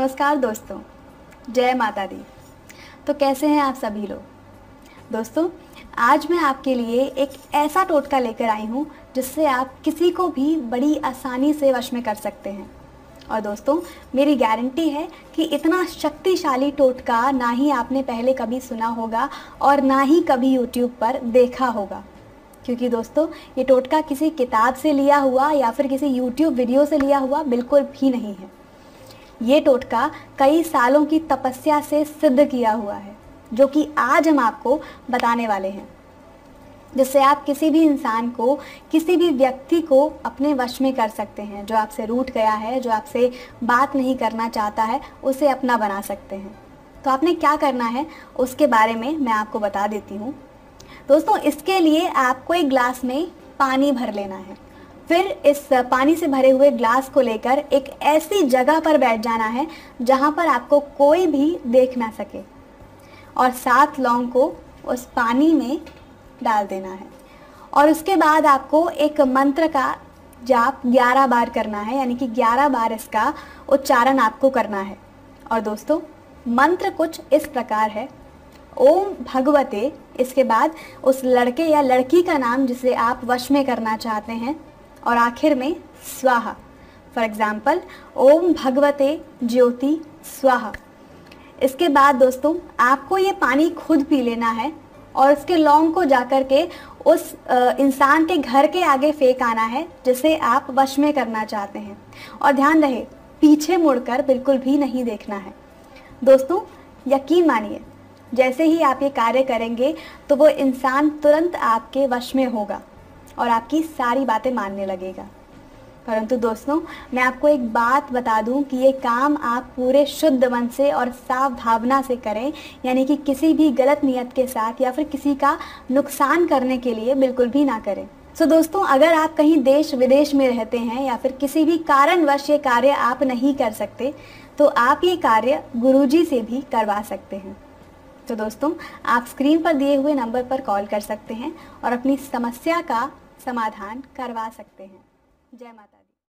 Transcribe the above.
नमस्कार दोस्तों, जय माता दी। तो कैसे हैं आप सभी लोग? दोस्तों, आज मैं आपके लिए एक ऐसा टोटका लेकर आई हूँ जिससे आप किसी को भी बड़ी आसानी से वश में कर सकते हैं। और दोस्तों, मेरी गारंटी है कि इतना शक्तिशाली टोटका ना ही आपने पहले कभी सुना होगा और ना ही कभी यूट्यूब पर देखा होगा। क्योंकि दोस्तों, ये टोटका किसी किताब से लिया हुआ या फिर किसी यूट्यूब वीडियो से लिया हुआ बिल्कुल भी नहीं है। ये टोटका कई सालों की तपस्या से सिद्ध किया हुआ है, जो कि आज हम आपको बताने वाले हैं, जिससे आप किसी भी इंसान को, किसी भी व्यक्ति को अपने वश में कर सकते हैं। जो आपसे रूठ गया है, जो आपसे बात नहीं करना चाहता है, उसे अपना बना सकते हैं। तो आपने क्या करना है उसके बारे में मैं आपको बता देती हूँ। दोस्तों, इसके लिए आपको एक ग्लास में पानी भर लेना है। फिर इस पानी से भरे हुए ग्लास को लेकर एक ऐसी जगह पर बैठ जाना है जहाँ पर आपको कोई भी देख ना सके, और 7 लौंग को उस पानी में डाल देना है। और उसके बाद आपको एक मंत्र का जाप 11 बार करना है, यानी कि 11 बार इसका उच्चारण आपको करना है। और दोस्तों, मंत्र कुछ इस प्रकार है: ओम भगवते, इसके बाद उस लड़के या लड़की का नाम जिसे आप वश में करना चाहते हैं, और आखिर में स्वाहा। फॉर एग्जाम्पल, ओम भगवते ज्योति स्वाहा। इसके बाद दोस्तों, आपको ये पानी खुद पी लेना है और उसके लौंग को जाकर के उस इंसान के घर के आगे फेंक आना है जिसे आप वश में करना चाहते हैं। और ध्यान रहे, पीछे मुड़कर बिल्कुल भी नहीं देखना है। दोस्तों, यकीन मानिए, जैसे ही आप ये कार्य करेंगे तो वो इंसान तुरंत आपके वश में होगा और आपकी सारी बातें मानने लगेगा। परंतु दोस्तों, मैं आपको एक बात बता दूं कि ये काम आप पूरे शुद्ध मन से और साफ भावना से करें, यानी कि किसी भी गलत नियत के साथ या फिर किसी का नुकसान करने के लिए बिल्कुल भी ना करें। सो दोस्तों, अगर आप कहीं देश विदेश में रहते हैं या फिर किसी भी कारणवश ये कार्य आप नहीं कर सकते, तो आप ये कार्य गुरुजी से भी करवा सकते हैं। तो दोस्तों, आप स्क्रीन पर दिए हुए नंबर पर कॉल कर सकते हैं और अपनी समस्या का समाधान करवा सकते हैं। जय माता।